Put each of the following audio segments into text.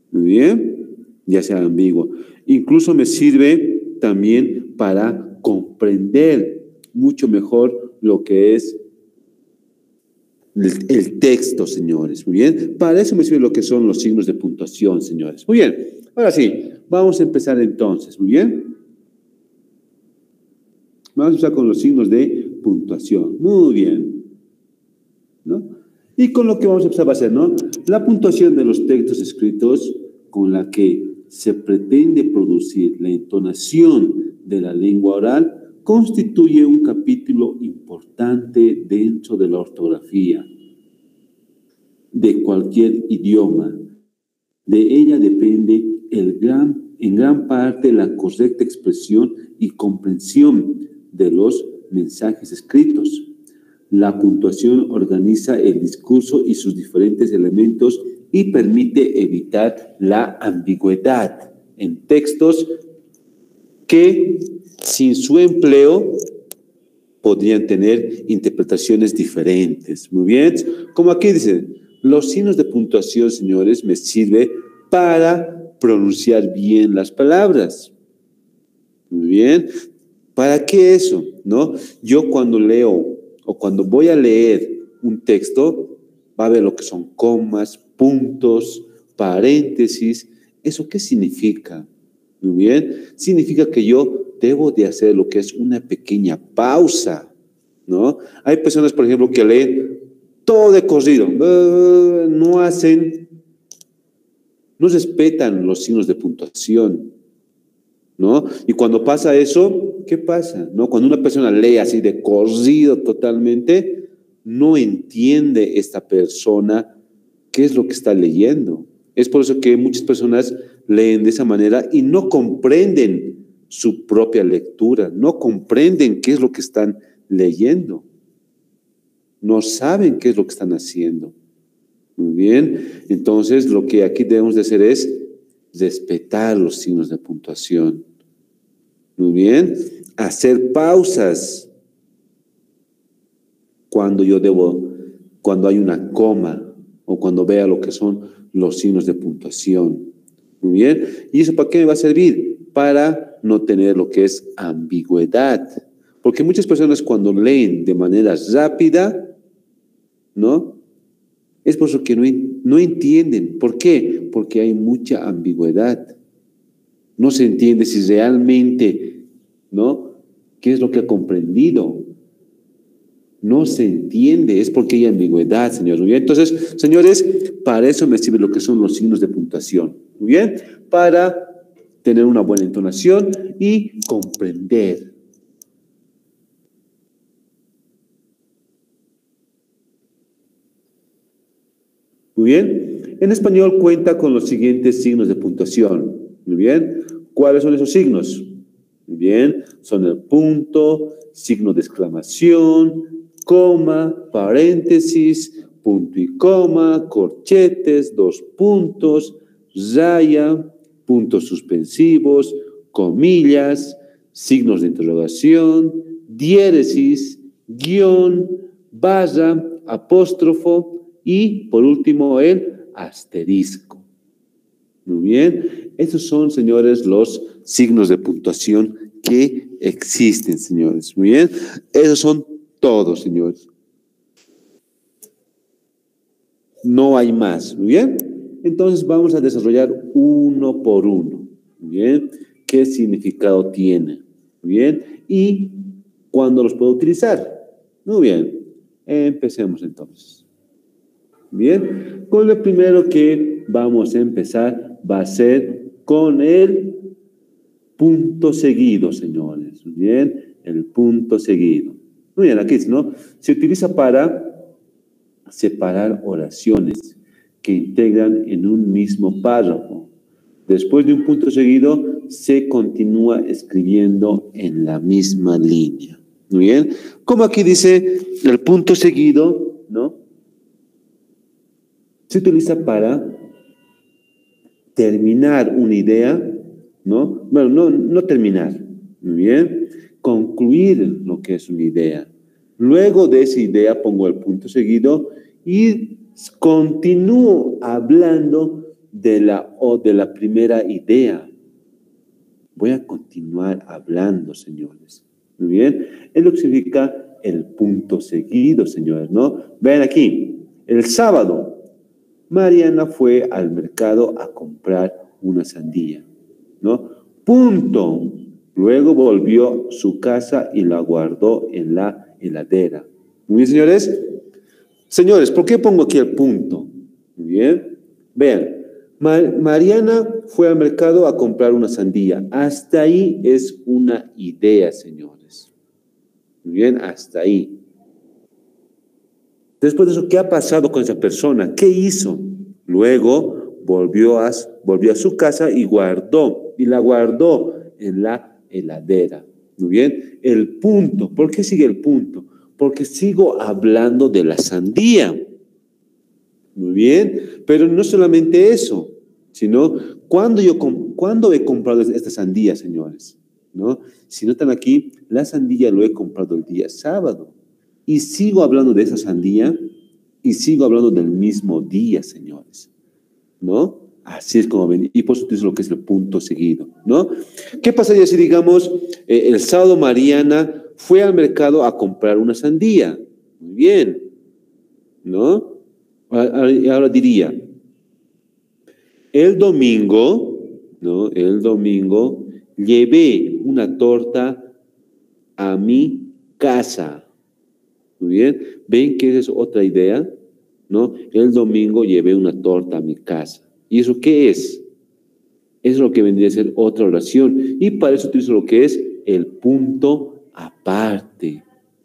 Muy bien, ya sea ambiguo. Incluso me sirve también para comprender mucho mejor lo que es el texto, señores. Muy bien, para eso me sirve lo que son los signos de puntuación, señores. Muy bien, ahora sí, vamos a empezar entonces. Muy bien. Vamos a empezar con los signos de puntuación. Muy bien, ¿no? Y con lo que vamos a empezar va a ser, ¿no? La puntuación de los textos escritos con la que se pretende producir la entonación de la lengua oral constituye un capítulo importante dentro de la ortografía de cualquier idioma. De ella depende en gran parte la correcta expresión y comprensión de los mensajes escritos. La puntuación organiza el discurso y sus diferentes elementos y permite evitar la ambigüedad en textos que, sin su empleo, podrían tener interpretaciones diferentes. Muy bien, como aquí dice, los signos de puntuación, señores, me sirve para pronunciar bien las palabras. Muy bien, ¿para qué eso? ¿No? Yo cuando leo o cuando voy a leer un texto, va a ver lo que son comas, puntos, paréntesis. ¿Eso qué significa? Muy bien, significa que yo debo de hacer lo que es una pequeña pausa, ¿no? Hay personas, por ejemplo, que leen todo de corrido, no respetan los signos de puntuación, ¿no? Y cuando pasa eso, ¿qué pasa? ¿No? Cuando una persona lee así de corrido totalmente, no entiende esta persona qué es lo que está leyendo. Es por eso que muchas personas leen de esa manera y no comprenden su propia lectura, no comprenden qué es lo que están leyendo, no saben qué es lo que están haciendo. Muy bien, entonces lo que aquí debemos de hacer es respetar los signos de puntuación. Muy bien, hacer pausas cuando hay una coma o cuando vea lo que son los signos de puntuación. Muy bien, ¿y eso para qué me va a servir? Para no tener lo que es ambigüedad. Porque muchas personas cuando leen de manera rápida, ¿no? Es por eso que no entienden. ¿Por qué? Porque hay mucha ambigüedad. No se entiende si realmente, ¿no? ¿Qué es lo que ha comprendido? No se entiende, es porque hay ambigüedad, señores. Muy bien, entonces, señores, para eso me sirve lo que son los signos de puntuación. Muy bien, para tener una buena entonación y comprender. Muy bien, en español cuenta con los siguientes signos de puntuación. Muy bien, ¿cuáles son esos signos? Muy bien, son el punto, signo de exclamación, coma, paréntesis, punto y coma, corchetes, dos puntos, raya, puntos suspensivos, comillas, signos de interrogación, diéresis, guión, barra, apóstrofo y, por último, el asterisco. Muy bien, esos son, señores, los signos de puntuación que existen, señores. Muy bien, esos son todos, señores. No hay más, muy bien. Entonces vamos a desarrollar uno por uno, muy bien. ¿Qué significado tiene? Muy bien, y cuándo los puedo utilizar. Muy bien, empecemos entonces. Bien, con lo primero que vamos a empezar va a ser con el punto seguido, señores. Bien, el punto seguido. Muy bien, aquí, ¿no? Se utiliza para separar oraciones que integran en un mismo párrafo. Después de un punto seguido, se continúa escribiendo en la misma línea. Muy bien, como aquí dice el punto seguido, ¿no? Se utiliza para terminar una idea, ¿no? Bueno, no terminar, muy bien, concluir lo que es una idea. Luego de esa idea pongo el punto seguido y continúo hablando de la primera idea. Voy a continuar hablando, señores. Muy bien. Es lo que significa el punto seguido, señores, ¿no? Vean aquí. El sábado, Mariana fue al mercado a comprar una sandía, ¿no? Punto. Luego volvió a su casa y la guardó en la heladera. Muy bien, señores. Señores, ¿por qué pongo aquí el punto? Muy bien. Vean, Mariana fue al mercado a comprar una sandía. Hasta ahí es una idea, señores. Muy bien, hasta ahí. Después de eso, ¿qué ha pasado con esa persona? ¿Qué hizo? Luego volvió a su casa y la guardó en la heladera. Muy bien, el punto. ¿Por qué sigue el punto? Porque sigo hablando de la sandía. Muy bien, pero no solamente eso, sino cuando he comprado esta sandía, señores, ¿no? Si notan aquí, la sandía lo he comprado el día sábado y sigo hablando de esa sandía y sigo hablando del mismo día, señores, ¿no? Así es como ven, y por eso es lo que es el punto seguido, ¿no? ¿Qué pasaría si, digamos, el sábado Mariana fue al mercado a comprar una sandía? Muy bien, ¿no? Ahora diría, el domingo, ¿no? El domingo llevé una torta a mi casa. Muy bien, ¿ven que esa es otra idea? ¿No? El domingo llevé una torta a mi casa. ¿Y eso qué es? Es lo que vendría a ser otra oración. Y para eso utilizo lo que es el punto aparte.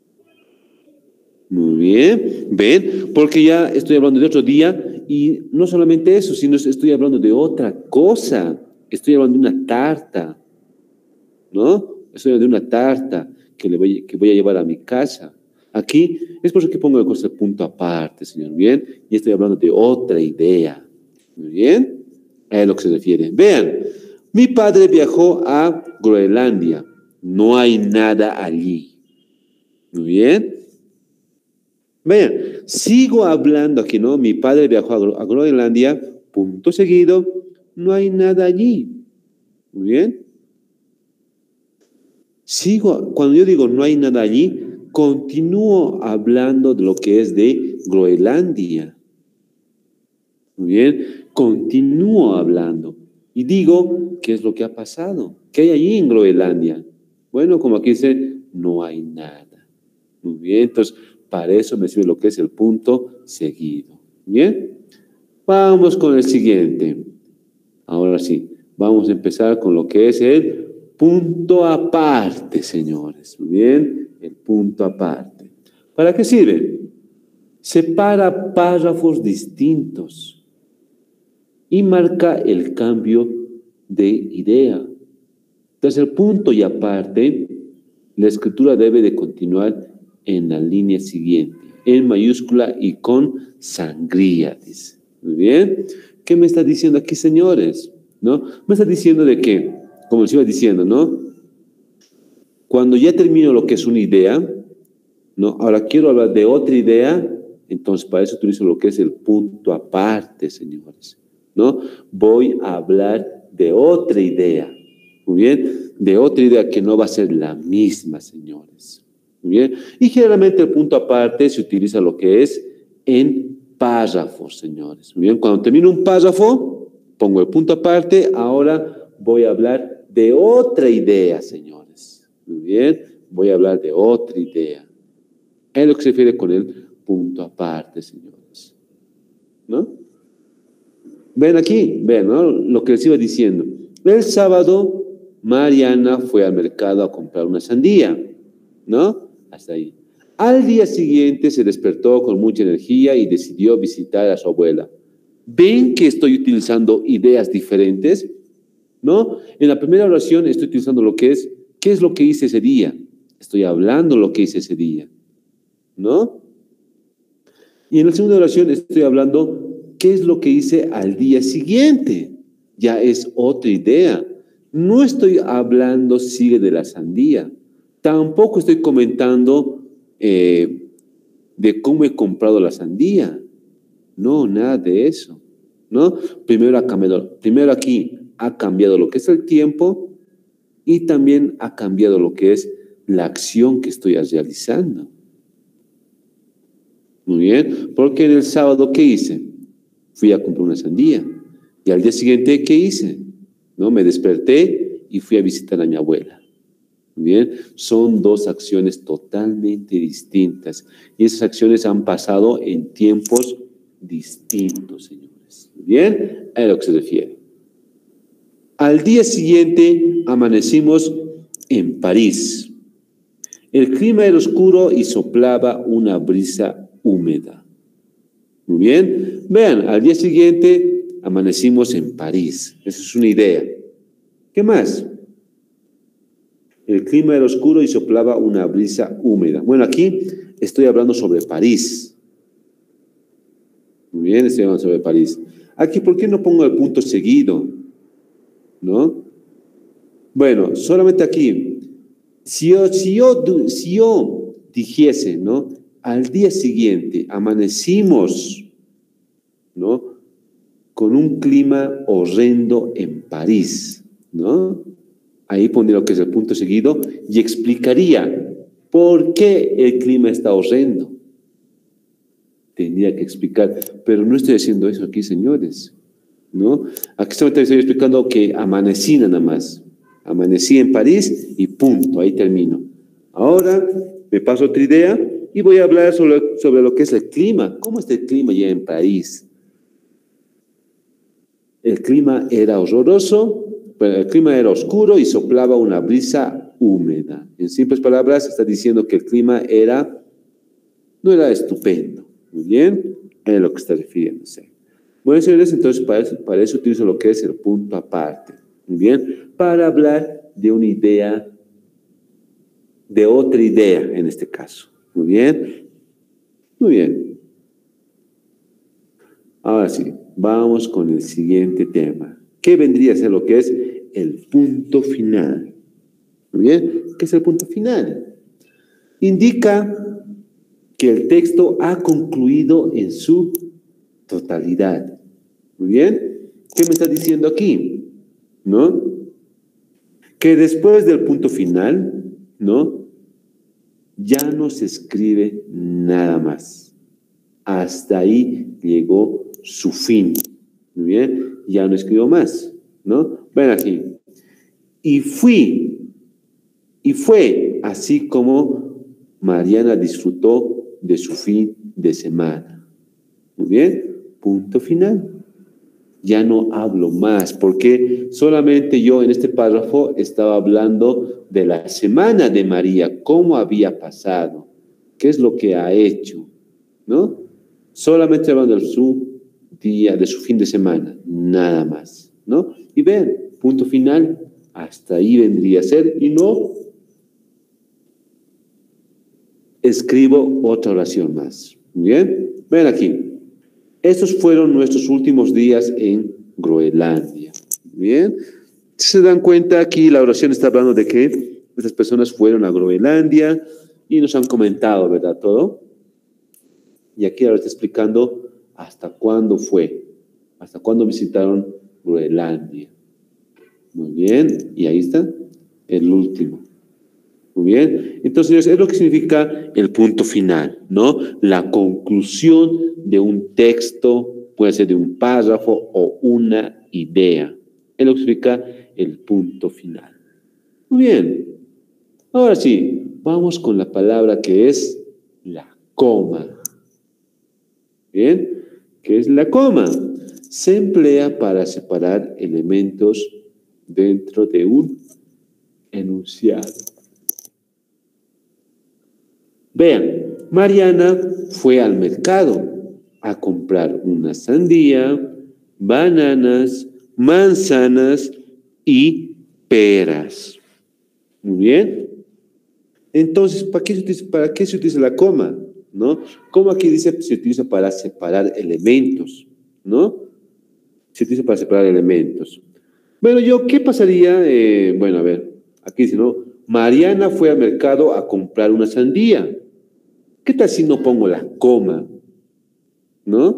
Muy bien, ven, porque ya estoy hablando de otro día y no solamente eso, sino estoy hablando de otra cosa. Estoy hablando de una tarta, ¿no? Estoy hablando de una tarta que voy a llevar a mi casa. Aquí es por eso que pongo el punto aparte, señor, ¿bien? Y estoy hablando de otra idea, ¿muy bien? A lo que se refiere. Vean, mi padre viajó a Groenlandia. No hay nada allí, ¿muy bien? Vean, sigo hablando aquí, ¿no? Mi padre viajó a Groenlandia, punto seguido, no hay nada allí. Muy bien. Cuando yo digo no hay nada allí, continúo hablando de lo que es de Groenlandia. Muy bien, continúo hablando y digo, ¿qué es lo que ha pasado? ¿Qué hay allí en Groenlandia? Bueno, como aquí dice, no hay nada. Muy bien, entonces, para eso me sirve lo que es el punto seguido. Bien, vamos con el siguiente. Ahora sí, vamos a empezar con lo que es el punto aparte, señores. Muy bien, el punto aparte. ¿Para qué sirve? Separa párrafos distintos y marca el cambio de idea. Entonces, el punto y aparte, la escritura debe de continuar en la línea siguiente, en mayúscula y con sangría, dice. Muy bien. ¿Qué me está diciendo aquí, señores? ¿No? Me está diciendo de que, como les iba diciendo, ¿no? Cuando ya termino lo que es una idea, ¿no? Ahora quiero hablar de otra idea, entonces para eso utilizo lo que es el punto aparte, señores, ¿no? Voy a hablar de otra idea, muy bien, de otra idea que no va a ser la misma, señores, muy bien. Y generalmente el punto aparte se utiliza lo que es en párrafos, señores, muy bien. Cuando termino un párrafo, pongo el punto aparte, ahora voy a hablar de otra idea, señores, muy bien, voy a hablar de otra idea. Es lo que se refiere con el punto aparte, señores, ¿no? Ven aquí, ven, ¿no? Lo que les iba diciendo. El sábado, Mariana fue al mercado a comprar una sandía, ¿no? Hasta ahí. Al día siguiente se despertó con mucha energía y decidió visitar a su abuela. ¿Ven que estoy utilizando ideas diferentes? ¿No? En la primera oración estoy utilizando lo que es, ¿qué es lo que hice ese día? Estoy hablando lo que hice ese día, ¿no? Y en la segunda oración estoy hablando qué es lo que hice al día siguiente. Ya es otra idea. No estoy hablando, sigue, de la sandía. Tampoco estoy comentando de cómo he comprado la sandía. No, nada de eso. ¿no? Primero aquí ha cambiado lo que es el tiempo y también ha cambiado lo que es la acción que estoy realizando. Muy bien, porque en el sábado, ¿qué hice? Fui a comprar una sandía. Y al día siguiente, ¿qué hice? ¿No? Me desperté y fui a visitar a mi abuela. Muy bien, son dos acciones totalmente distintas. Y esas acciones han pasado en tiempos distintos, señores. Muy bien, a lo que se refiere. Al día siguiente amanecimos en París. El clima era oscuro y soplaba una brisa húmeda. Muy bien. Vean, al día siguiente amanecimos en París. Esa es una idea. ¿Qué más? El clima era oscuro y soplaba una brisa húmeda. Bueno, aquí estoy hablando sobre París. Muy bien, estoy hablando sobre París. Aquí, ¿por qué no pongo el punto seguido? ¿No? Bueno, solamente aquí. Si yo dijese, ¿no? Al día siguiente amanecimos, ¿no? Con un clima horrendo en París, ¿no? Ahí pondría lo que es el punto seguido y explicaría por qué el clima está horrendo. Tendría que explicar, pero no estoy haciendo eso aquí, señores, ¿no? Aquí solamente estoy explicando que amanecí nada más. Amanecí en París y punto, ahí termino. Ahora me paso a otra idea y voy a hablar sobre lo que es el clima. ¿Cómo está el clima ya en París? El clima era horroroso, pero el clima era oscuro y soplaba una brisa húmeda. En simples palabras, está diciendo que el clima no era estupendo. Muy bien, es lo que está refiriéndose. Bueno, señores, entonces para eso utilizo lo que es el punto aparte. Muy bien, para hablar de una idea, de otra idea en este caso. Muy bien, muy bien. Ahora sí, vamos con el siguiente tema. ¿Qué vendría a ser lo que es el punto final? Muy bien, ¿qué es el punto final? Indica que el texto ha concluido en su totalidad. Muy bien, ¿qué me está diciendo aquí? ¿No? Que después del punto final, ¿no? Ya no se escribe nada más. Hasta ahí llegó su fin. Muy bien, ya no escribo más, ¿no? Ven aquí. Y fue así como Mariana disfrutó de su fin de semana. Muy bien, punto final. Ya no hablo más, porque solamente yo en este párrafo estaba hablando de la semana de María, cómo había pasado, qué es lo que ha hecho, ¿no? Solamente hablando de su día, de su fin de semana, nada más, ¿no? Y vean, punto final, hasta ahí vendría a ser, y no escribo otra oración más. Muy bien, ven aquí. Estos fueron nuestros últimos días en Groenlandia. Bien, se dan cuenta aquí la oración está hablando de que estas personas fueron a Groenlandia y nos han comentado, ¿verdad? Todo. Y aquí ahora está explicando hasta cuándo fue, hasta cuándo visitaron Groenlandia. Muy bien, y ahí está el último. Muy bien, entonces señores, es lo que significa el punto final, ¿no? La conclusión de un texto, puede ser de un párrafo o una idea. Es lo que significa el punto final. Muy bien, ahora sí, vamos con la palabra que es la coma. Bien, ¿qué es la coma? Se emplea para separar elementos dentro de un enunciado. Vean, Mariana fue al mercado a comprar una sandía, bananas, manzanas y peras. Muy bien. Entonces, ¿para qué se utiliza la coma? ¿No? Como aquí dice, se utiliza para separar elementos, ¿no? Se utiliza para separar elementos. Bueno, ¿qué pasaría? Bueno, a ver, aquí dice, ¿no? Mariana fue al mercado a comprar una sandía. ¿Qué tal si no pongo la coma? ¿No?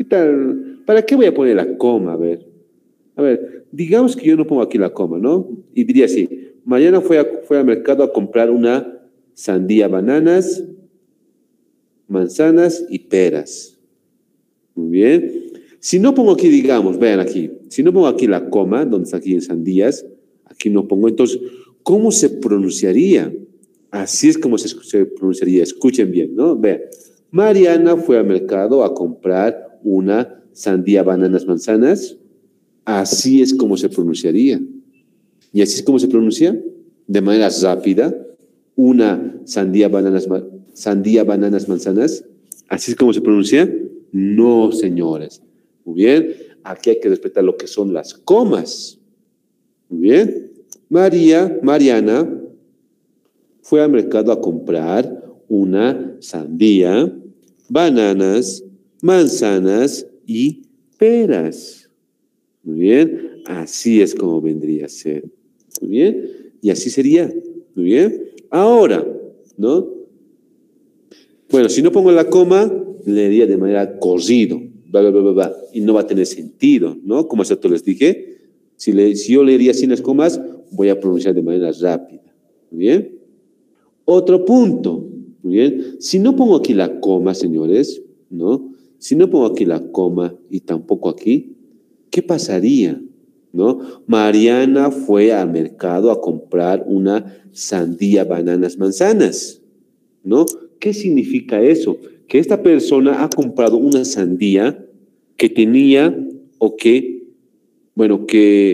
¿Qué tal? ¿Para qué voy a poner la coma? A ver, digamos que yo no pongo aquí la coma, ¿no? Y diría así, Mariana fue al mercado a comprar una sandía, bananas, manzanas y peras. Muy bien. Si no pongo aquí, digamos, vean aquí, si no pongo aquí la coma, donde está aquí en sandías, aquí no pongo, entonces, ¿cómo se pronunciaría? Así es como se pronunciaría, escuchen bien, ¿no? Vean, Mariana fue al mercado a comprar una sandía, bananas, manzanas. Así es como se pronunciaría. ¿Y así es como se pronuncia? De manera rápida, una sandía, bananas, manzanas. ¿Así es como se pronuncia? No, señores. Muy bien. Aquí hay que respetar lo que son las comas. Muy bien. Mariana, fue al mercado a comprar una sandía, bananas, manzanas y peras. Muy bien. Así es como vendría a ser. Muy bien. Y así sería. Muy bien. Ahora, ¿no? Bueno, si no pongo la coma, leería de manera corrido, y no va a tener sentido, ¿no? Como esto les dije, si yo leería sin las comas, voy a pronunciar de manera rápida. Muy bien. Otro punto. Muy bien. Si no pongo aquí la coma, señores, ¿no? Si no pongo aquí la coma y tampoco aquí, ¿qué pasaría? ¿No? Mariana fue al mercado a comprar una sandía, bananas, manzanas. ¿No? ¿Qué significa eso? Que esta persona ha comprado una sandía que tenía o que, bueno,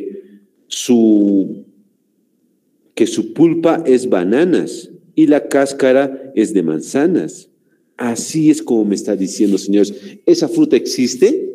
su, que su pulpa es bananas y la cáscara es de manzanas. Así es como me está diciendo, señores. ¿Esa fruta existe?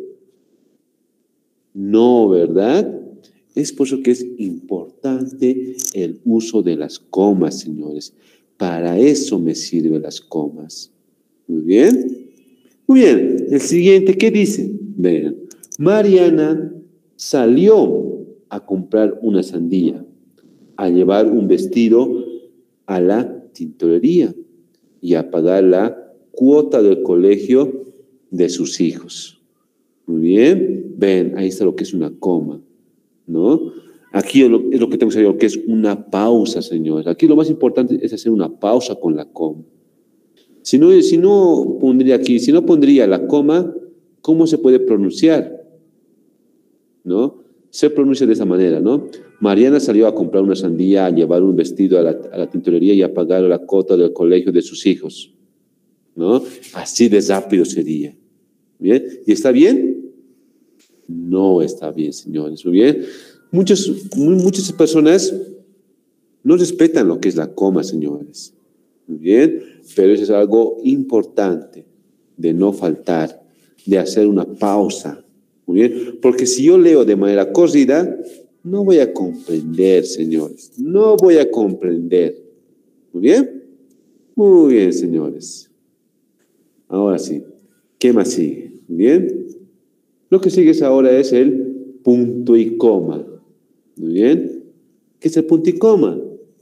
No, ¿verdad? Es por eso que es importante el uso de las comas, señores. Para eso me sirven las comas. Muy bien. Muy bien. El siguiente, ¿qué dice? Vean. Mariana salió a comprar una sandía, a llevar un vestido a la tintorería y a pagar la cuota del colegio de sus hijos. Muy bien. Ven, ahí está lo que es una coma, ¿no? Aquí es lo que tengo que saber, lo que es una pausa, señores. Aquí lo más importante es hacer una pausa con la coma. Si no pondría aquí, si no pondría la coma, ¿cómo se puede pronunciar? ¿No? Se pronuncia de esa manera, ¿no? Mariana salió a comprar una sandía, a llevar un vestido a la tintorería y a pagar la cuota del colegio de sus hijos, ¿no? Así de rápido sería. ¿Bien? ¿Y está bien? No está bien, señores. Muy bien. Muchas personas no respetan lo que es la coma, señores. Muy bien. Pero eso es algo importante de no faltar, de hacer una pausa. Muy bien. Porque si yo leo de manera corrida, no voy a comprender, señores. No voy a comprender. Muy bien. Muy bien, señores. Ahora sí. ¿Qué más sigue? Muy bien. Lo que sigue ahora es el punto y coma. Muy bien. ¿Qué es el punto y coma?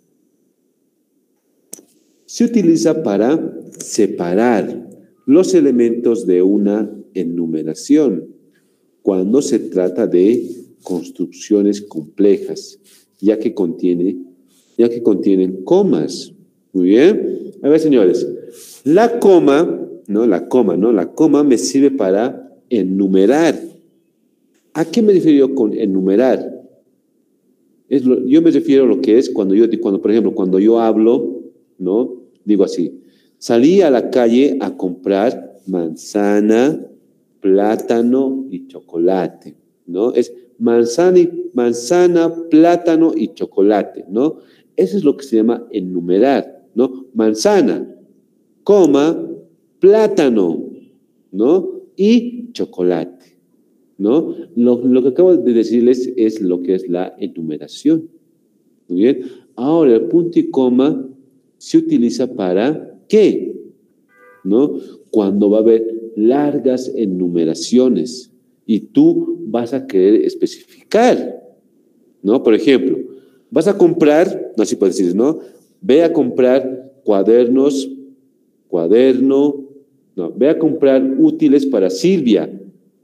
Se utiliza para separar los elementos de una enumeración cuando se trata de construcciones complejas, ya que contienen comas. Muy bien. A ver, señores, la coma, ¿no? La coma me sirve para enumerar. ¿A qué me refiero con enumerar? Yo me refiero a lo que es por ejemplo, cuando yo hablo, ¿no? Digo así, salí a la calle a comprar manzana, plátano y chocolate, ¿no? Es manzana, plátano y chocolate, ¿no? Eso es lo que se llama enumerar, ¿no? Manzana, coma, plátano, ¿no? Y chocolate, ¿no? Lo que acabo de decirles es lo que es la enumeración. Muy bien. Ahora, el punto y coma se utiliza para ¿qué? ¿No? Cuando va a haber largas enumeraciones y tú vas a querer especificar, ¿no? Por ejemplo, vas a comprar, no así puedes decir, ¿no? Ve a comprar ve a comprar útiles para Silvia,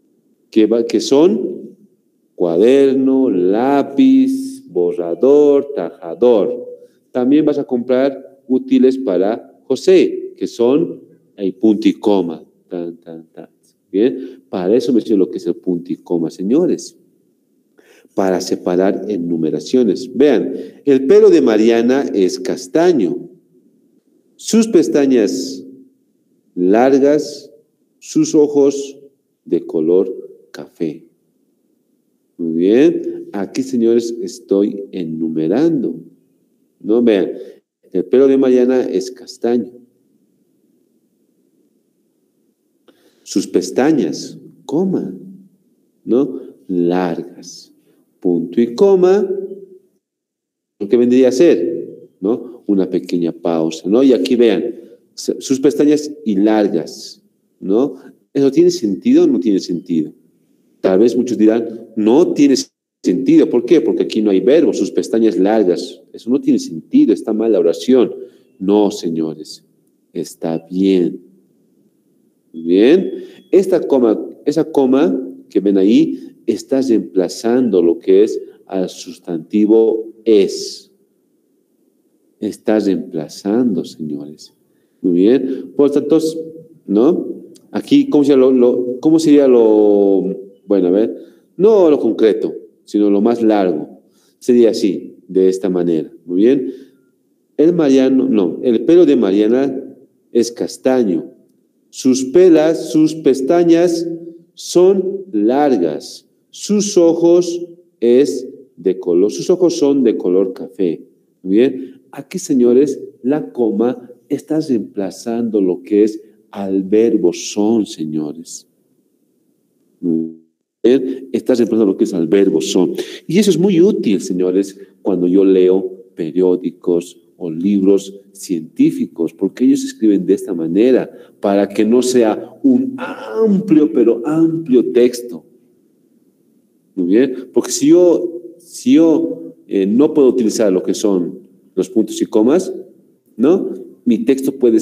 que son cuaderno, lápiz, borrador, tajador. También vas a comprar útiles para José, que son el punto y coma. Tan, tan, tan. Bien, para eso me dice lo que es el punto y coma, señores. Para separar enumeraciones. Vean, el pelo de Mariana es castaño. Sus pestañas largas, sus ojos de color café. Muy bien, aquí, señores, estoy enumerando. ¿No? Vean, el pelo de Mariana es castaño. Sus pestañas, coma, ¿no? Largas. Punto y coma, lo que vendría a ser, ¿no? Una pequeña pausa, ¿no? Y aquí vean, sus pestañas y largas, ¿no? ¿Eso tiene sentido o no tiene sentido? Tal vez muchos dirán, no tiene sentido. ¿Por qué? Porque aquí no hay verbo, sus pestañas largas. Eso no tiene sentido, está mal la oración. No, señores, está bien. Bien, esa coma que ven ahí está reemplazando lo que es al sustantivo es. Está reemplazando, señores. Muy bien. Por tanto, ¿no? Aquí, ¿cómo sería lo bueno, a ver, no lo concreto, sino lo más largo? Sería así, de esta manera. Muy bien. El pelo de Mariana es castaño. Sus pestañas son largas. Sus ojos son de color café. Muy bien. Aquí, señores, la coma está reemplazando lo que es al verbo son, señores. Muy bien. Está reemplazando lo que es al verbo son. Y eso es muy útil, señores, cuando yo leo periódicos o libros científicos, porque ellos escriben de esta manera, para que no sea un amplio, pero amplio texto. Muy bien, porque si yo no puedo utilizar lo que son los puntos y comas, ¿no? Mi texto puede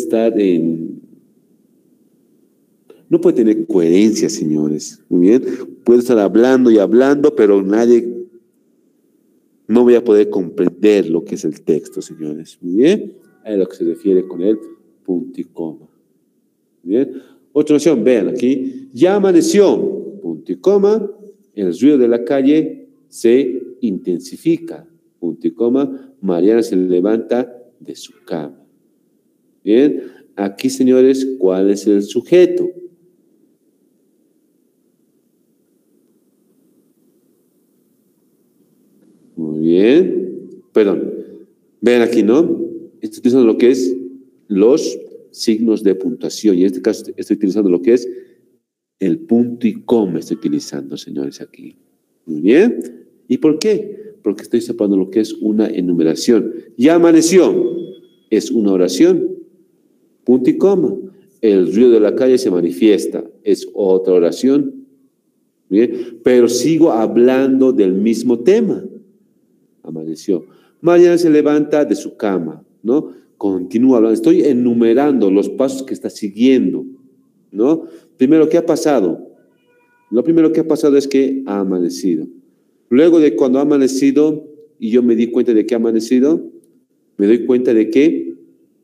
no puede tener coherencia, señores. Muy bien, puedo estar hablando y hablando, pero no voy a poder comprender lo que es el texto, señores. Muy bien, a lo que se refiere con el punto y coma. Muy bien, otra opción, vean aquí, ya amaneció, punto y coma, el ruido de la calle se intensifica, punto y coma, Mariana se levanta de su cama. Bien, aquí, señores, ¿cuál es el sujeto? Muy bien, perdón, vean aquí, ¿no? Estoy utilizando lo que es los signos de puntuación, y en este caso estoy utilizando lo que es el punto y coma, estoy utilizando, señores, aquí. Muy bien, ¿y por qué? Porque estoy separando lo que es una enumeración. Ya amaneció, es una oración, punto y coma. El ruido de la calle se manifiesta, es otra oración. Bien, pero sigo hablando del mismo tema. Amaneció. Mañana se levanta de su cama, ¿no? Continúa hablando. Estoy enumerando los pasos que está siguiendo, ¿no? Primero, ¿qué ha pasado? Lo primero que ha pasado es que ha amanecido. Luego de cuando ha amanecido y yo me di cuenta de que ha amanecido, me doy cuenta de que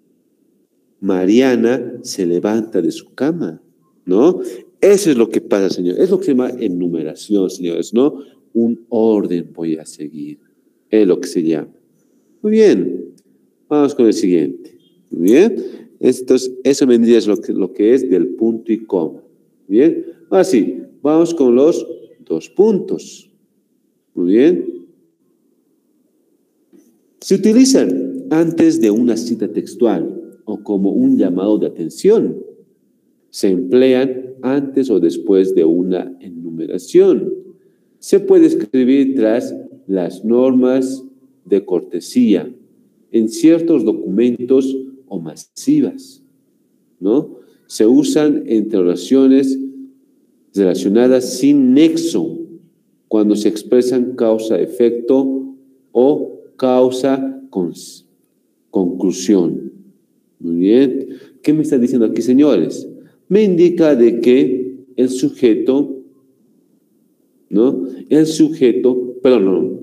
Mariana se levanta de su cama, ¿no? Eso es lo que pasa, señor. Es lo que se llama enumeración, señores, ¿no? Un orden voy a seguir. Es lo que se llama. Muy bien. Vamos con el siguiente. Muy bien. Eso vendría es lo que es del punto y coma. Bien. Ahora sí, vamos con los 2 puntos. Muy bien. Se utilizan antes de una cita textual o como un llamado de atención. Se emplean antes o después de una enumeración. Se puede escribir tras las normas de cortesía en ciertos documentos o masivas, ¿no? Se usan entre oraciones relacionadas sin nexo cuando se expresan causa-efecto o causa-conclusión. Muy bien. ¿Qué me está diciendo aquí, señores? Me indica de que el sujeto ¿no? El sujeto, perdón, no,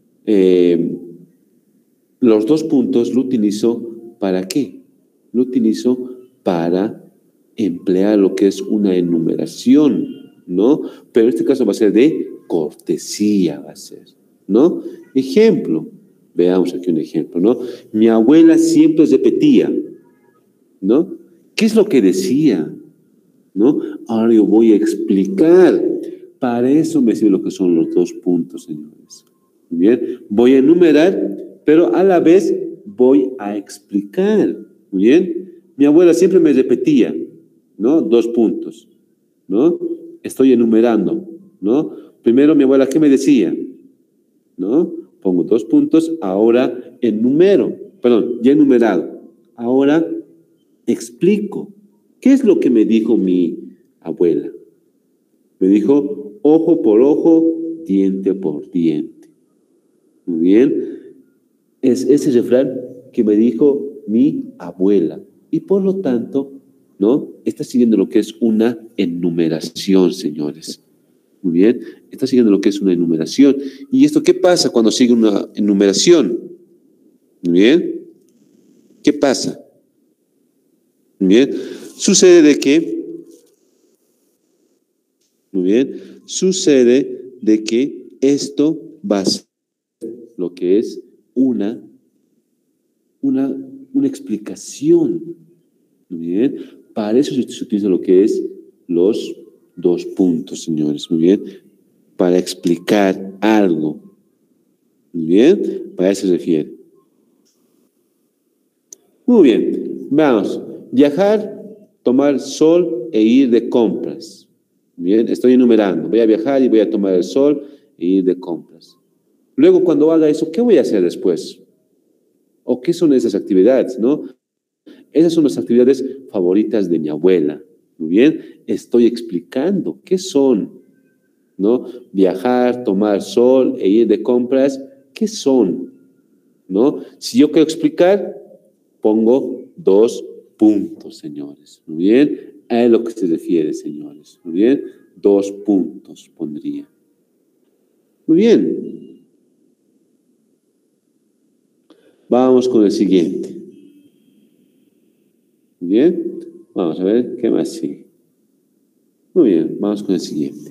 los dos puntos lo utilizo ¿para qué? Lo utilizo para emplear lo que es una enumeración, ¿no? Pero en este caso va a ser de cortesía, va a ser, ¿no? Ejemplo, veamos aquí un ejemplo, ¿no? Mi abuela siempre repetía, ¿no? ¿Qué es lo que decía? ¿No? Ahora yo voy a explicar. Para eso me sirve lo que son los dos puntos, señores. Muy bien, voy a enumerar, pero a la vez voy a explicar. Muy bien, mi abuela siempre me repetía, ¿no? Dos puntos, ¿no? Estoy enumerando, ¿no? Primero mi abuela, ¿qué me decía? ¿No? Pongo dos puntos, ahora enumero, perdón, ya enumerado. Ahora explico. ¿Qué es lo que me dijo mi abuela? Me dijo, ojo por ojo, diente por diente. Muy bien. Es ese refrán que me dijo mi abuela. Y por lo tanto, ¿no? Está siguiendo lo que es una enumeración, señores. Muy bien. Está siguiendo lo que es una enumeración. ¿Y esto qué pasa cuando sigue una enumeración? Muy bien. ¿Qué pasa? Muy bien. Sucede de que, muy bien, sucede de que esto va a ser lo que es una explicación. Muy bien. Para eso se utiliza lo que es los dos puntos, señores. Muy bien. Para explicar algo. Muy bien. Para eso se refiere. Muy bien. Vamos. Viajar, tomar sol e ir de compras. Muy bien. Estoy enumerando. Voy a viajar y voy a tomar el sol e ir de compras. Luego, cuando haga eso, ¿qué voy a hacer después? ¿O qué son esas actividades, no? Esas son las actividades favoritas de mi abuela. Muy bien, estoy explicando qué son, ¿no? Viajar, tomar sol e ir de compras, ¿qué son? ¿No? Si yo quiero explicar, pongo dos puntos, señores. Muy bien, a lo que se refiere, señores. Muy bien, dos puntos pondría. Muy bien. Vamos con el siguiente. Muy bien, vamos a ver qué más sigue. Muy bien, vamos con el siguiente.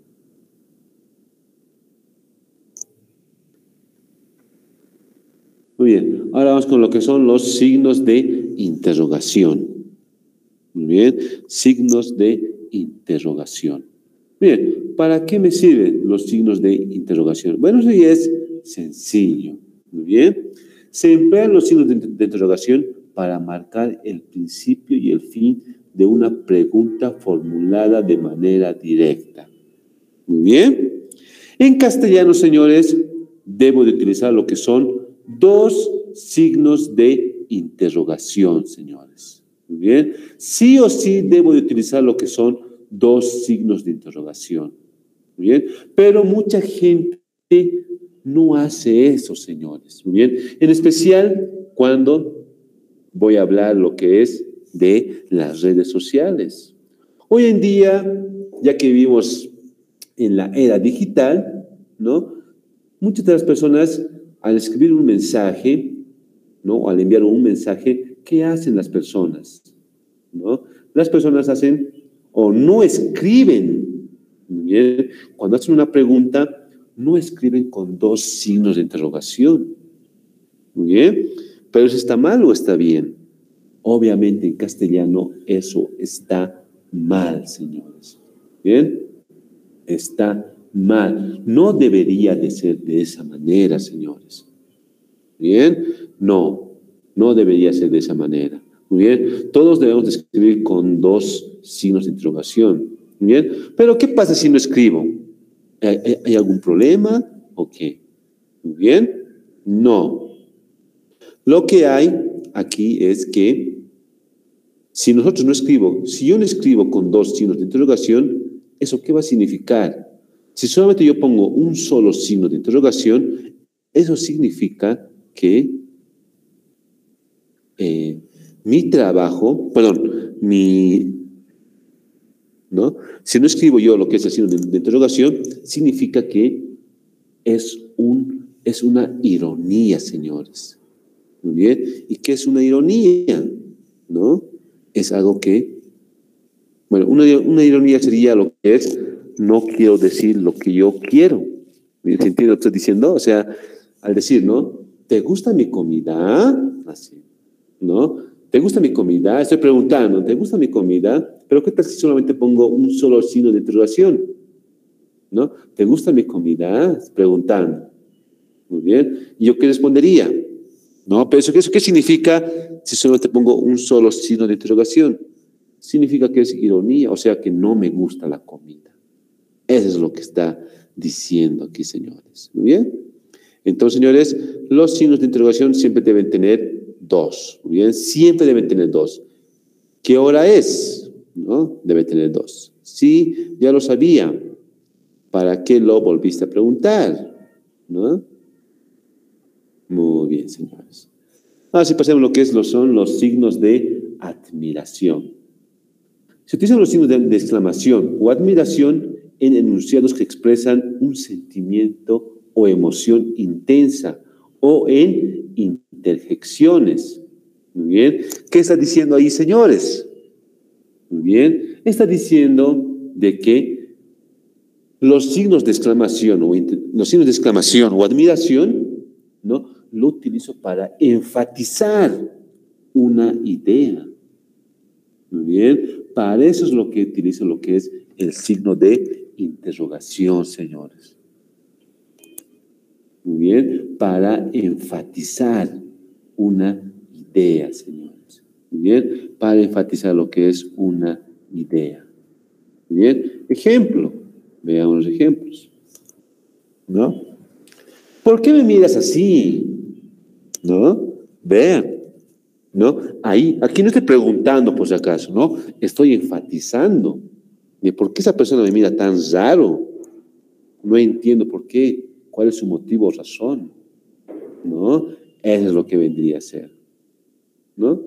Muy bien, ahora vamos con lo que son los signos de interrogación. Muy bien, signos de interrogación. Bien, ¿para qué me sirven los signos de interrogación? Bueno, eso ya es sencillo. Muy bien, se emplean los signos de interrogación para marcar el principio y el fin de una pregunta formulada de manera directa. Muy bien. En castellano, señores, debo de utilizar lo que son dos signos de interrogación, señores. Muy bien. Sí o sí debo de utilizar lo que son dos signos de interrogación. Muy bien. Pero mucha gente no hace eso, señores. Muy bien. En especial cuando voy a hablar lo que es de las redes sociales. Hoy en día, ya que vivimos en la era digital, ¿no? Muchas de las personas al escribir un mensaje, ¿no? Al enviar un mensaje, ¿qué hacen las personas? ¿No? Las personas hacen o no escriben. ¿Bien? Cuando hacen una pregunta, no escriben con dos signos de interrogación. ¿Muy bien? ¿Pero eso está mal o está bien? Obviamente en castellano eso está mal, señores. ¿Bien? Está mal. No debería de ser de esa manera, señores. ¿Bien? No, no debería ser de esa manera. Muy bien, todos debemos de escribir con dos signos de interrogación. Muy bien, pero ¿qué pasa si no escribo? ¿Hay algún problema o qué? Muy bien, no. Lo que hay aquí es que si nosotros no escribo, si yo no escribo con dos signos de interrogación, ¿eso qué va a significar? Si solamente yo pongo un solo signo de interrogación, eso significa que mi trabajo, perdón, mi ¿no? Si no escribo yo lo que es el signo de interrogación, significa que es una ironía, señores. Muy bien. ¿Y qué es una ironía? ¿No? Es algo que, bueno, una ironía sería lo que es, no quiero decir lo que yo quiero. ¿Me entiendes lo que estoy diciendo? O sea, al decir, ¿no? ¿Te gusta mi comida? Así, ¿no? ¿Te gusta mi comida? Estoy preguntando, ¿te gusta mi comida? Pero ¿qué tal si solamente pongo un solo signo de interrogación? ¿No? ¿Te gusta mi comida? Preguntando. Muy bien. ¿Y yo qué respondería? ¿No? Pero ¿eso qué significa si solamente pongo un solo signo de interrogación? Significa que es ironía, o sea que no me gusta la comida. Eso es lo que está diciendo aquí, señores. ¿Muy bien? Entonces, señores, los signos de interrogación siempre deben tener dos. ¿Muy bien? Siempre deben tener dos. ¿Qué hora es? ¿No? Debe tener dos. Sí, ya lo sabía. ¿Para qué lo volviste a preguntar? ¿No? Muy bien, señores. Ahora sí pasemos lo que son los signos de admiración. Se utilizan los signos de exclamación o admiración en enunciados que expresan un sentimiento o emoción intensa o en interjecciones. Muy bien. ¿Qué está diciendo ahí, señores? Muy bien. Está diciendo de que los signos de exclamación o admiración, ¿no? Lo utilizo para enfatizar una idea. Muy bien. Para eso es lo que utilizo lo que es el signo de interrogación, señores. Muy bien. Para enfatizar una idea, señores. Muy bien. Para enfatizar lo que es una idea. Muy bien. Ejemplo. Veamos los ejemplos. ¿No? ¿Por qué me miras así? ¿No? Vean. ¿No? Aquí no estoy preguntando por si acaso, ¿no? Estoy enfatizando de por qué esa persona me mira tan raro. No entiendo por qué, cuál es su motivo o razón, ¿no? Eso es lo que vendría a ser, ¿no?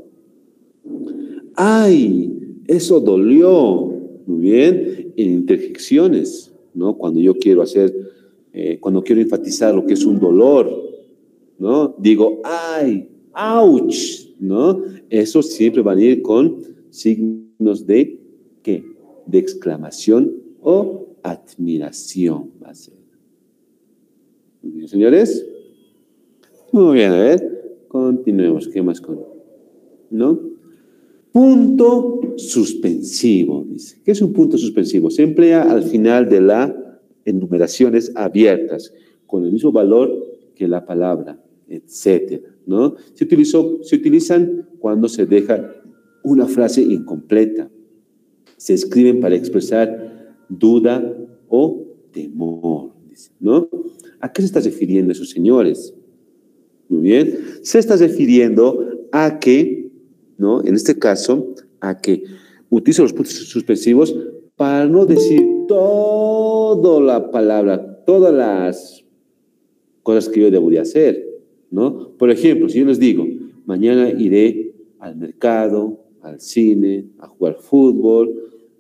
¡Ay! Eso dolió. Muy bien. En interjecciones, ¿no? Cuando yo quiero cuando quiero enfatizar lo que es un dolor, ¿no? Digo, ¡ay! ¡Auch! ¿No? Eso siempre va a ir con signos de ¿qué? De exclamación o admiración va a ser. Muy bien, señores. Muy bien, a ver. Continuemos. ¿Qué más ¿no? Punto suspensivo, dice. ¿Qué es un punto suspensivo? Se emplea al final de las enumeraciones abiertas, con el mismo valor que la palabra, etcétera, ¿no? Se utilizan cuando se deja una frase incompleta. Se escriben para expresar duda o temor, dice, ¿no? ¿A qué se está refiriendo esos señores? Muy bien. Se está refiriendo a que, ¿no? En este caso, a que utilizo los puntos suspensivos para no decir toda la palabra, todas las cosas que yo debería hacer, ¿no? Por ejemplo, si yo les digo, mañana iré al mercado, al cine, a jugar fútbol,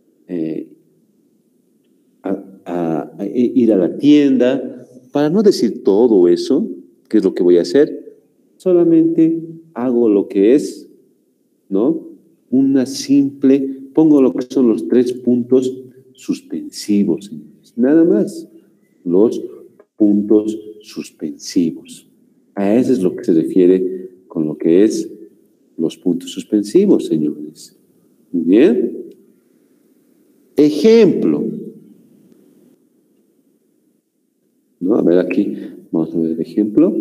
a ir a la tienda, para no decir todo eso, ¿qué es lo que voy a hacer? Solamente hago lo que es, ¿no? Pongo lo que son los 3 puntos suspensivos, señores. Nada más. Los puntos suspensivos. A eso es lo que se refiere con lo que es los puntos suspensivos, señores. Muy bien. Ejemplo. ¿No? A ver aquí. Vamos a ver el ejemplo.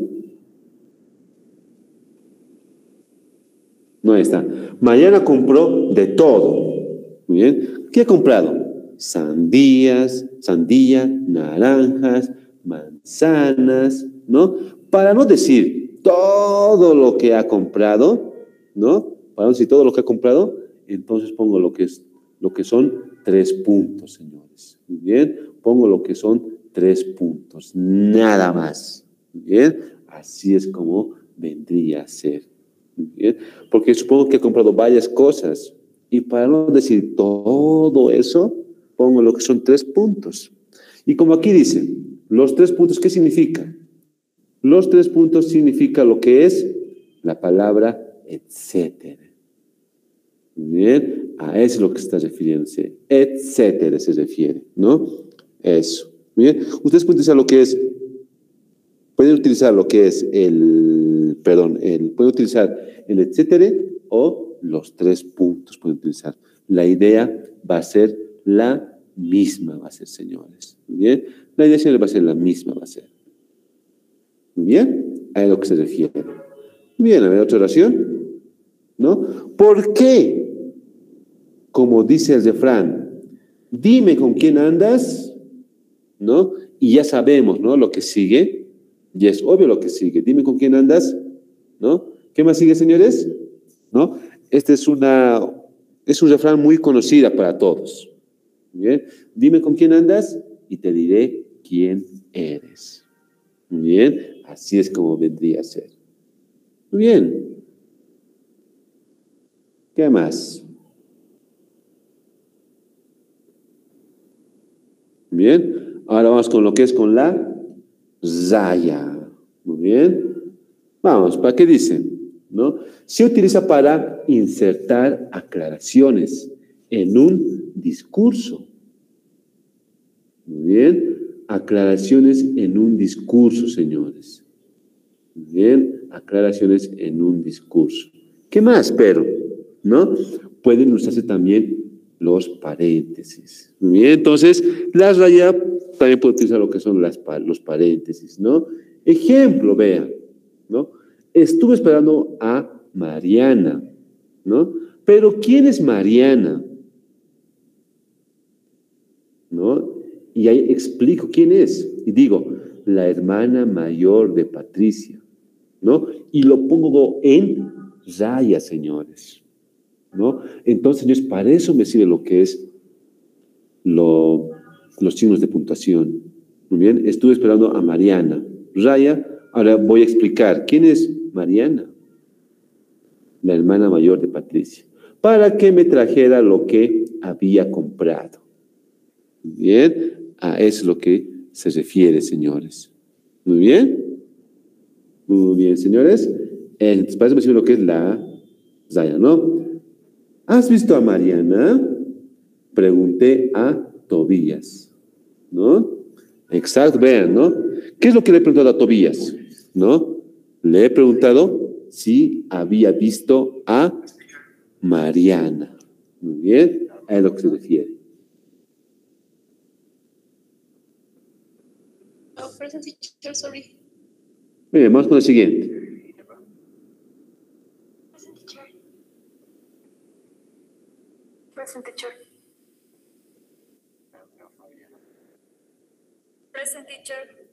No, ahí está. Mañana compró de todo. Muy bien. ¿Qué ha comprado? Sandía, naranjas, manzanas, ¿no? Para no decir todo lo que ha comprado, ¿no? Para no decir todo lo que ha comprado, entonces pongo lo que son 3 puntos, señores. Muy bien. Pongo lo que son 3 puntos. Nada más. Muy bien. Así es como vendría a ser. ¿Bien? Porque supongo que he comprado varias cosas y para no decir todo eso, pongo lo que son 3 puntos. Y como aquí dice, los 3 puntos, ¿qué significa? Los 3 puntos significa lo que es la palabra etcétera. Bien, a eso es lo que está refiriéndose. Etcétera se refiere, ¿no? Eso. Bien, ustedes pueden utilizar lo que es, pueden utilizar el etcétera o los 3 puntos pueden utilizar. La idea va a ser la misma, va a ser, señores. Muy bien, la idea siempre va a ser la misma, va a ser. Muy bien, a lo que se refiere. Muy bien, a ver, otra oración, ¿no? ¿Por qué? Como dice el refrán, dime con quién andas, ¿no? Y ya sabemos, ¿no? Lo que sigue, y es obvio lo que sigue. Dime con quién andas, ¿no? ¿Qué más sigue, señores? ¿No? Este es un refrán muy conocido para todos. Bien, dime con quién andas y te diré quién eres. Bien, así es como vendría a ser. Muy bien. ¿Qué más? Bien, ahora vamos con lo que es con la raya. Muy bien. Vamos, ¿para qué dice? ¿No? Se utiliza para insertar aclaraciones en un discurso. Muy bien, aclaraciones en un discurso, señores. Muy bien, aclaraciones en un discurso. ¿Qué más? Pero, ¿no? Pueden usarse también los paréntesis. Muy bien, entonces, la raya también puede utilizar lo que son los paréntesis, ¿no? Ejemplo, vean, ¿no? Estuve esperando a Mariana, ¿no? Pero ¿quién es Mariana? ¿No? Y ahí explico quién es. Y digo, la hermana mayor de Patricia, ¿no? Y lo pongo en raya, señores, ¿no? Entonces, señores, para eso me sirve lo que es los signos de puntuación. Muy bien, estuve esperando a Mariana. Raya, ahora voy a explicar. ¿Quién es Mariana? La hermana mayor de Patricia. Para que me trajera lo que había comprado. Muy bien, a eso es lo que se refiere, señores. Muy bien. Muy bien, señores. Entonces, para eso me sirve lo que es la raya, ¿no? ¿Has visto a Mariana? Pregunté a Tobías, ¿no? Exacto, vean, ¿no? ¿Qué es lo que le he preguntado a Tobías? ¿No? Le he preguntado si había visto a Mariana. Muy bien, a lo que se refiere. Present teacher, sorry. Muy bien, vamos con el siguiente. Present teacher. Present teacher.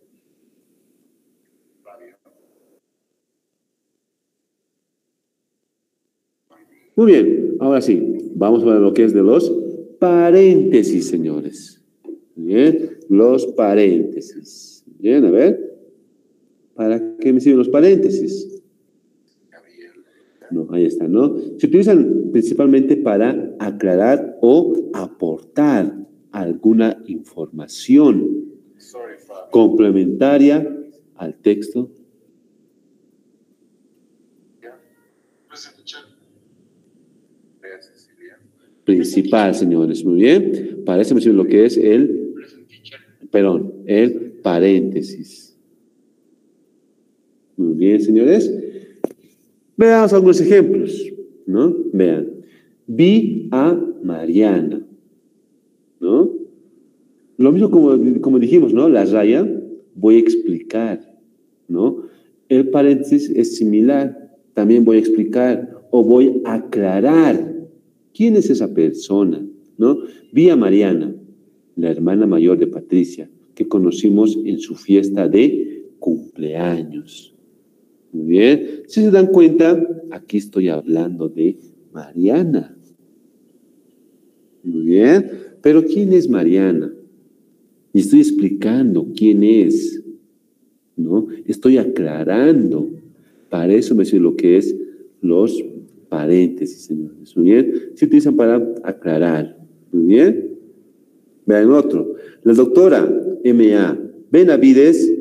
Muy bien, ahora sí, vamos a ver lo que es de los paréntesis, señores. Bien, los paréntesis. Bien, a ver. ¿Para qué me sirven los paréntesis? No, ahí está, ¿no? Se utilizan principalmente para aclarar o aportar alguna información complementaria al texto principal, señores. Muy bien. Para eso me sirve lo que es el paréntesis. Muy bien, señores. Veamos algunos ejemplos, ¿no? Vean. Vi a Mariana, ¿no? Lo mismo como dijimos, ¿no? La raya, voy a explicar, ¿no? El paréntesis es similar. También voy a explicar o voy a aclarar quién es esa persona, ¿no? Vi a Mariana, la hermana mayor de Patricia, que conocimos en su fiesta de cumpleaños. Muy bien. Si se dan cuenta, aquí estoy hablando de Mariana. Muy bien. Pero ¿quién es Mariana? Y estoy explicando quién es, ¿no? Estoy aclarando. Para eso me sirve lo que es los paréntesis, señores. Muy bien. Se utilizan para aclarar. Muy bien. Vean otro. La doctora M.A. Benavides,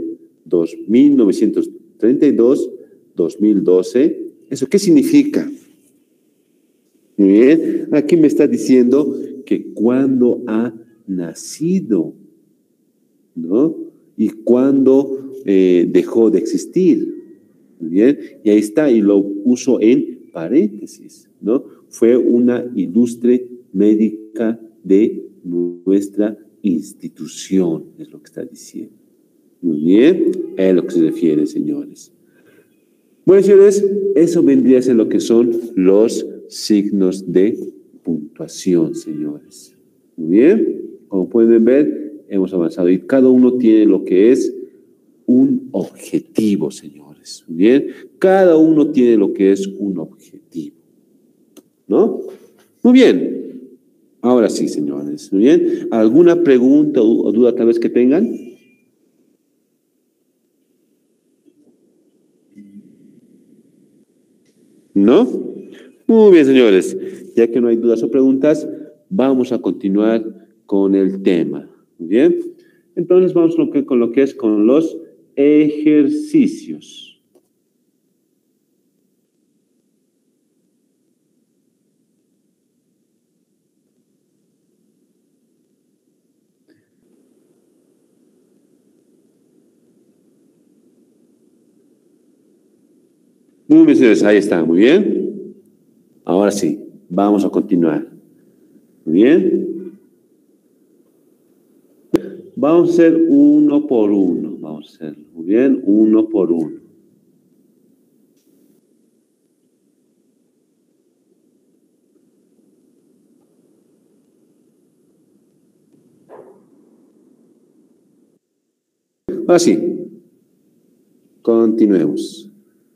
1932-2012. ¿Eso qué significa? Muy bien. Aquí me está diciendo que cuándo ha nacido, ¿no? Y cuándo dejó de existir. Muy bien. Y ahí está, y lo uso en paréntesis, ¿no? Fue una ilustre médica de nuestra institución, es lo que está diciendo. Muy bien, es lo que se refiere, señores. Bueno, señores, eso vendría a ser lo que son los signos de puntuación, señores. Muy bien, como pueden ver, hemos avanzado y cada uno tiene lo que es un objetivo, señores. Muy bien, cada uno tiene lo que es un objetivo, ¿no? Muy bien. Ahora sí, señores. Muy bien. ¿Alguna pregunta o duda tal vez que tengan? ¿No? Muy bien, señores. Ya que no hay dudas o preguntas, vamos a continuar con el tema. Muy bien. Entonces vamos con lo que es con los ejercicios. Muy bien, señores. Ahí está. Muy bien. Ahora sí, vamos a continuar. Muy bien. Vamos a hacer uno por uno. Vamos a hacerlo. Muy bien, uno por uno. Ahora sí, continuemos.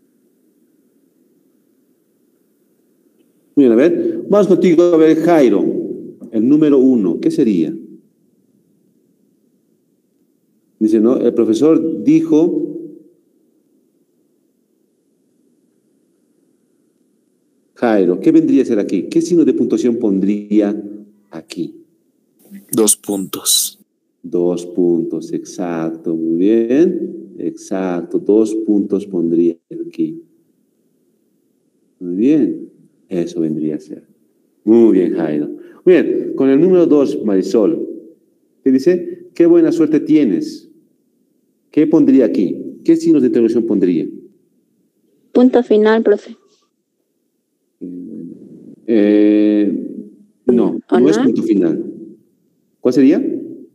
Muy bien, a ver. Vamos contigo a ver, Jairo. El número 1, ¿qué sería? Dice, ¿no? El profesor dijo... Jairo, ¿qué vendría a ser aquí? ¿Qué signo de puntuación pondría aquí? 2 puntos. 2 puntos, exacto, muy bien. Exacto, 2 puntos pondría aquí. Muy bien, eso vendría a ser. Muy bien, Jairo. Muy bien, con el número 2, Marisol. ¿Qué dice? Qué buena suerte tienes. ¿Qué pondría aquí? ¿Qué signos de interrogación pondría? Punto final, profe. No, no es punto final. ¿Cuál sería?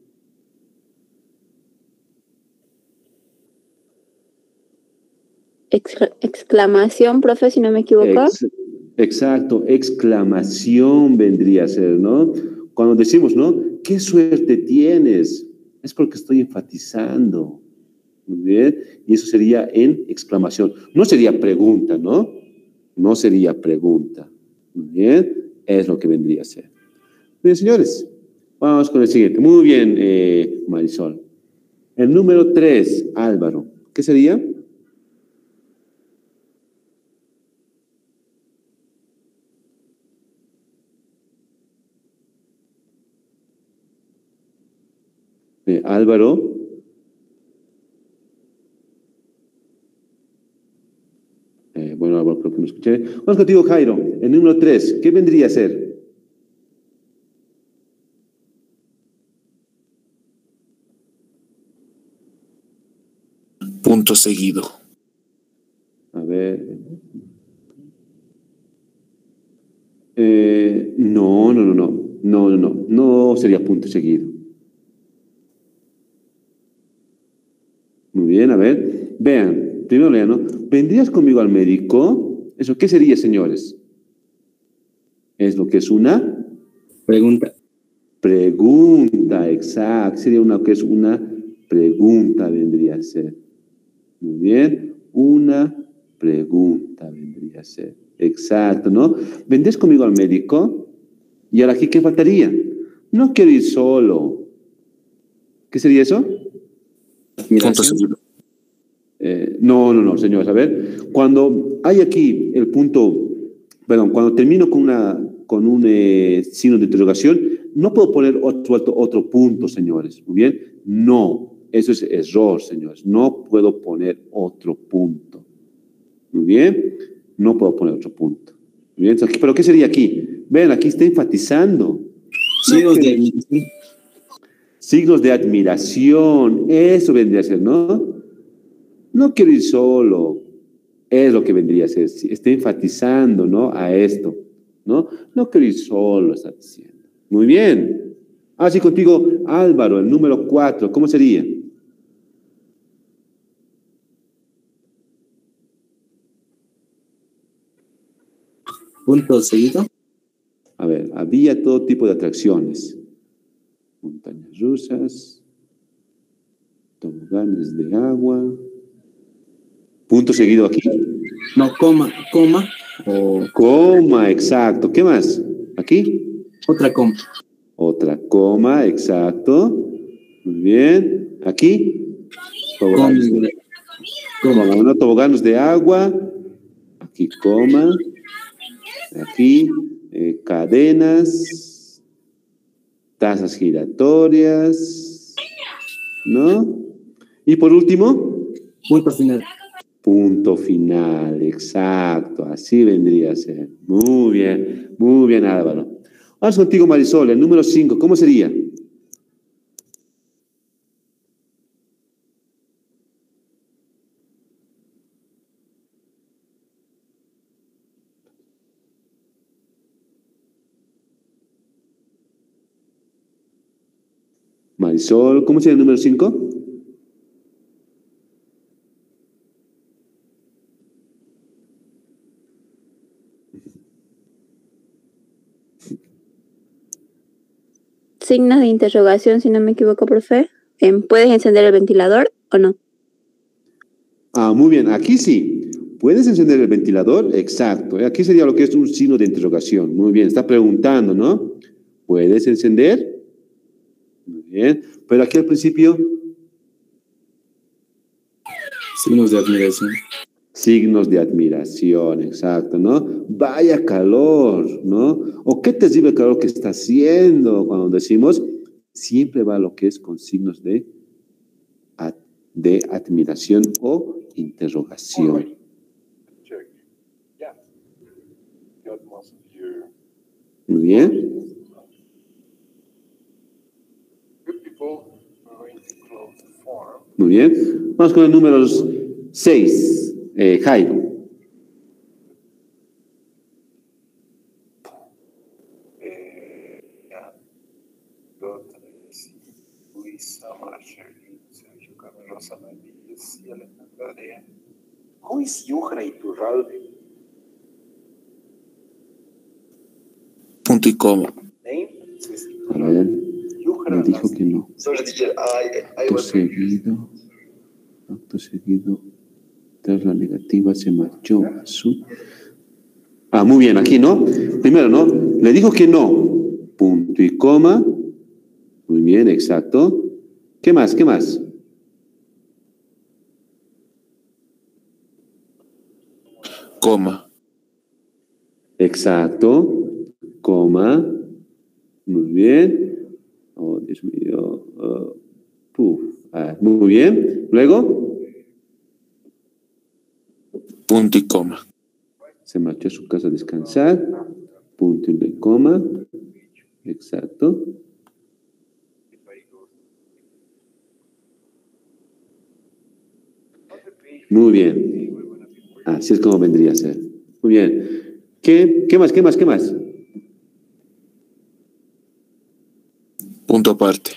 Exclamación, profe, si no me equivoco. Exacto, exclamación vendría a ser, ¿no? Cuando decimos, ¿no? ¿Qué suerte tienes? Es porque estoy enfatizando. Muy bien. Y eso sería en exclamación. No sería pregunta, ¿no? No sería pregunta. Muy bien. Es lo que vendría a ser. Bien, señores. Vamos con el siguiente. Muy bien, Marisol. El número 3, Álvaro. ¿Qué sería? Álvaro. Bueno, Álvaro, creo que no escuché. Vamos contigo, Jairo. El número 3, ¿qué vendría a ser? Punto seguido. A ver. No sería punto seguido. Muy bien, a ver. Vean, primero lean, ¿no? ¿Vendrías conmigo al médico? ¿Eso qué sería, señores? Es lo que es una Pregunta. pregunta, exacto. Sería una que es una pregunta, vendría a ser. Muy bien, una pregunta vendría a ser. Exacto, ¿no? ¿Vendrías conmigo al médico? Y ahora aquí, ¿qué faltaría? No quiero ir solo. ¿Qué sería eso? Punto seguido. No, señores. A ver, cuando hay aquí el punto, perdón, cuando termino con un signo de interrogación, no puedo poner otro punto, señores. Muy bien. No, eso es error, señores. No puedo poner otro punto. Muy bien. No puedo poner otro punto. Muy bien. ¿Pero qué sería aquí? Ven, aquí está enfatizando. Signos de admiración. Signos de admiración. Eso vendría a ser, ¿no? No quiero ir solo. Es lo que vendría a ser. Está enfatizando, ¿no? A esto, ¿no? No quiero ir solo, está diciendo. Muy bien. Así contigo, Álvaro, el número 4, ¿cómo sería? Punto seguido. A ver, había todo tipo de atracciones. Montañas rusas, toboganes de agua. Punto seguido aquí. No, coma o Coma, exacto. ¿Qué más? Aquí. otra coma. Otra coma, exacto. Muy bien. Aquí. Toboganes de, Coma. toboganes de agua. Aquí coma. Aquí cadenas. Tazas giratorias. ¿No? Y por último. Punto final. Punto final, exacto, así vendría a ser. Muy bien, Álvaro. Vamos contigo, Marisol, el número 5, ¿cómo sería? Marisol, ¿cómo sería el número 5? Signos de interrogación, si no me equivoco, profe. ¿Puedes encender el ventilador o no? Ah, muy bien, aquí sí. ¿Puedes encender el ventilador? Exacto. Aquí sería lo que es un signo de interrogación. Muy bien, está preguntando, ¿no? ¿Puedes encender? Muy bien. Pero aquí al principio, Signos de admiración. signos de admiración, exacto, ¿no? Vaya calor, ¿no? O qué terrible calor que está haciendo cuando decimos, siempre va lo que es con signos de admiración o interrogación. Muy bien. Muy bien. Vamos con el número 6. Jairo. Luisa, Marjorie, Sergio Carlos, Anaís y Alejandra. Ruiz, Yuhra y Turralde. Punto y coma. A ver, me dijo que no. Acto seguido, tras la negativa se marchó a su... Ah, muy bien, aquí, ¿no? Primero, ¿no? Le dijo que no. Punto y coma. Muy bien, exacto. ¿Qué más? ¿Qué más? Coma. Exacto. Coma. Muy bien. Oh, Dios mío. Muy bien. Luego. Punto y coma. Se marchó a su casa a descansar. Punto y coma. Exacto. Muy bien. Así es como vendría a ser. Muy bien. ¿Qué más? ¿Qué más? ¿Qué más? Punto aparte.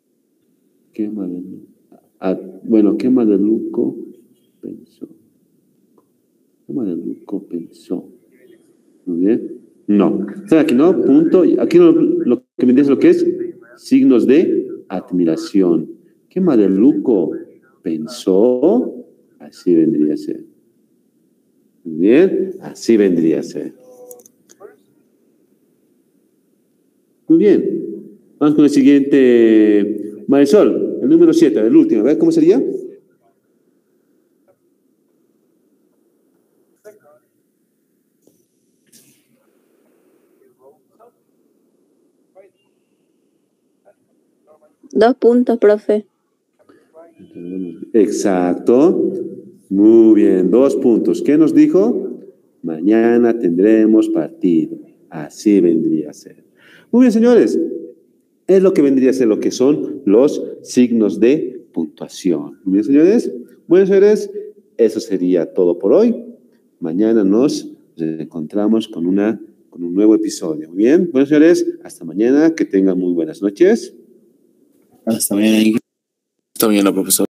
Bueno, ¿qué mameluco pensó? ¿Qué mameluco pensó? Muy bien. No. ¿Sabe aquí no? Punto. Aquí lo que me dice lo que es signos de admiración. ¿Qué mameluco pensó? Así vendría a ser. Muy bien. Así vendría a ser. Muy bien. Vamos con el siguiente. Marisol, el número 7, el último. A ver, ¿cómo sería? 2 puntos, profe. Exacto. Muy bien, 2 puntos. ¿Qué nos dijo? Mañana tendremos partido. Así vendría a ser. Muy bien, señores. Es lo que vendría a ser lo que son los signos de puntuación. Muy bien, señores. Bueno, señores, eso sería todo por hoy. Mañana nos encontramos con un nuevo episodio. Muy bien. Bueno, señores, hasta mañana. Que tengan muy buenas noches. Hasta mañana. Está bien, profesor.